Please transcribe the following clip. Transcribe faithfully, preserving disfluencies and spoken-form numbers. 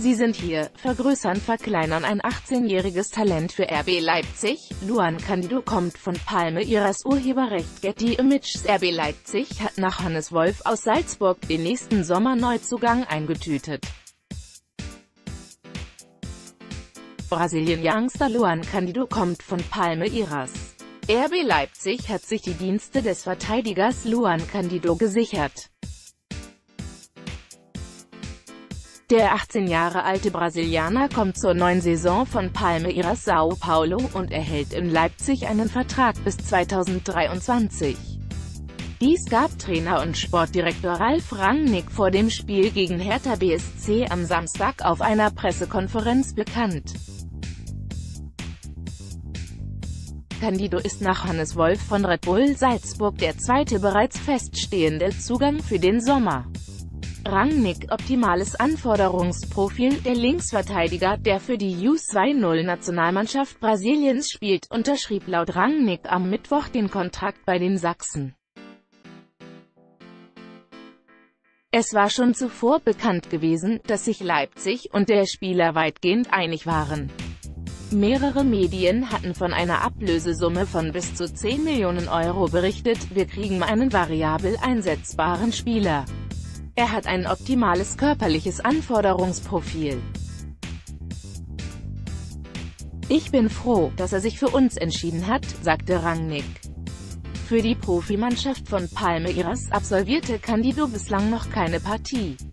Sie sind hier, vergrößern, verkleinern ein achtzehnjähriges Talent für R B Leipzig. Luan Candido kommt von Palmeiras. Urheberrecht Getty Images. R B Leipzig hat nach Hannes Wolf aus Salzburg den nächsten Sommerneuzugang eingetütet. Brasilien-Youngster Luan Candido kommt von Palmeiras. R B Leipzig hat sich die Dienste des Verteidigers Luan Candido gesichert. Der achtzehn Jahre alte Brasilianer kommt zur neuen Saison von Palmeiras São Paulo und erhält in Leipzig einen Vertrag bis zweitausenddreiundzwanzig. Dies gab Trainer und Sportdirektor Ralf Rangnick vor dem Spiel gegen Hertha B S C am Samstag auf einer Pressekonferenz bekannt. Candido ist nach Hannes Wolf von Red Bull Salzburg der zweite bereits feststehende Zugang für den Sommer. Rangnick, optimales Anforderungsprofil. Der Linksverteidiger, der für die U zwanzig-Nationalmannschaft Brasiliens spielt, unterschrieb laut Rangnick am Mittwoch den Kontrakt bei den Sachsen. Es war schon zuvor bekannt gewesen, dass sich Leipzig und der Spieler weitgehend einig waren. Mehrere Medien hatten von einer Ablösesumme von bis zu zehn Millionen Euro berichtet. Wir kriegen einen variabel einsetzbaren Spieler. Er hat ein optimales körperliches Anforderungsprofil. Ich bin froh, dass er sich für uns entschieden hat, sagte Rangnick. Für die Profimannschaft von Palmeiras absolvierte Candido bislang noch keine Partie.